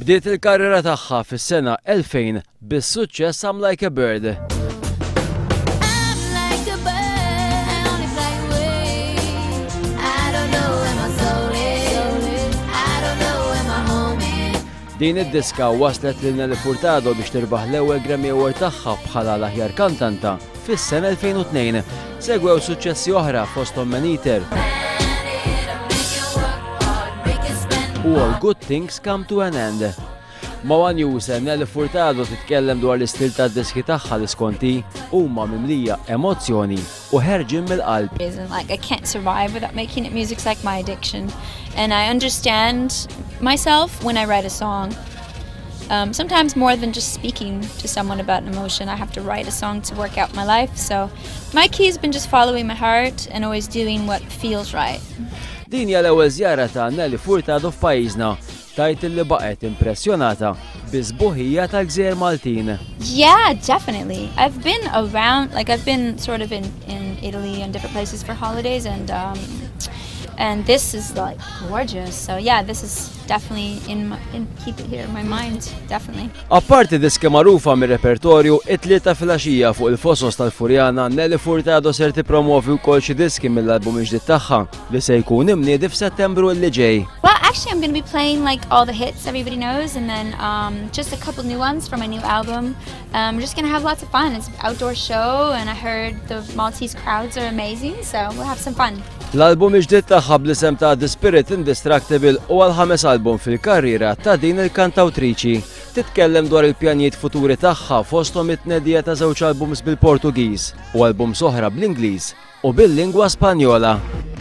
Bdiet il-karriera tagħha fis-sena 2000 bis-suċċess I'm Like a Bird. Din id-diska waslet lil Nelly Furtado biex tirbaħ l-ewwel Grammy Award tagħha bħala l-aħjar kantanta fis-sena 2002. Segwew suċċessi oħra fosthom Man Eater u All Good Things Come to an End. Mawa News, Nelly Furtado titkellem dwar l-istil tad-diski tagħha li skonti huma mimlija emozzjoni u ħerġin mill-qalb. Like I can't survive without making it. Music's like my addiction, and I understand myself when I write a song. Sometimes more than just speaking to someone about an emotion, I have to write a song to work out my life. So my key has been just following my heart and always doing what feels right. Din hija l-ewwel żjara ta' Nelly Furtado f'pajjiżna, tajt li baqgħet impressjonata bi-sbuħija tal-Gżejjer Maltin. Yeah, definitely. I've been around, like I've been sort of in Italy and different places for holidays, and this is like gorgeous. So yeah, this is definitely keep it here in my mind, definitely. Apparti diski magħrufa mir-repertorju, it-tlieta filgħaxija fuq il-fosos tal-Furjana, Nelly Furtado ser tippromovi wkoll xi diski mill-album ġdid tagħha li se jkun imniedi f'Settembru li ġej. Well, actually I'm going to be playing like all the hits everybody knows, and then just a couple new ones from my new album. We're just going to have lots of fun. It's an outdoor show, and I heard the Maltese crowds are amazing, so we'll have some fun. L-album ġdid tagħha bl-isem ta' The Spirit Indestructible huwa l-ħames album fil-karriera ta' din il-kantawtriċi. Titkellem dwar il-pjanijiet futuri tagħha fosthom it-tnedija ta' żewġ albums bil-Portugiż u album soħra bl-Ingliż u bil-lingwa Spanjola.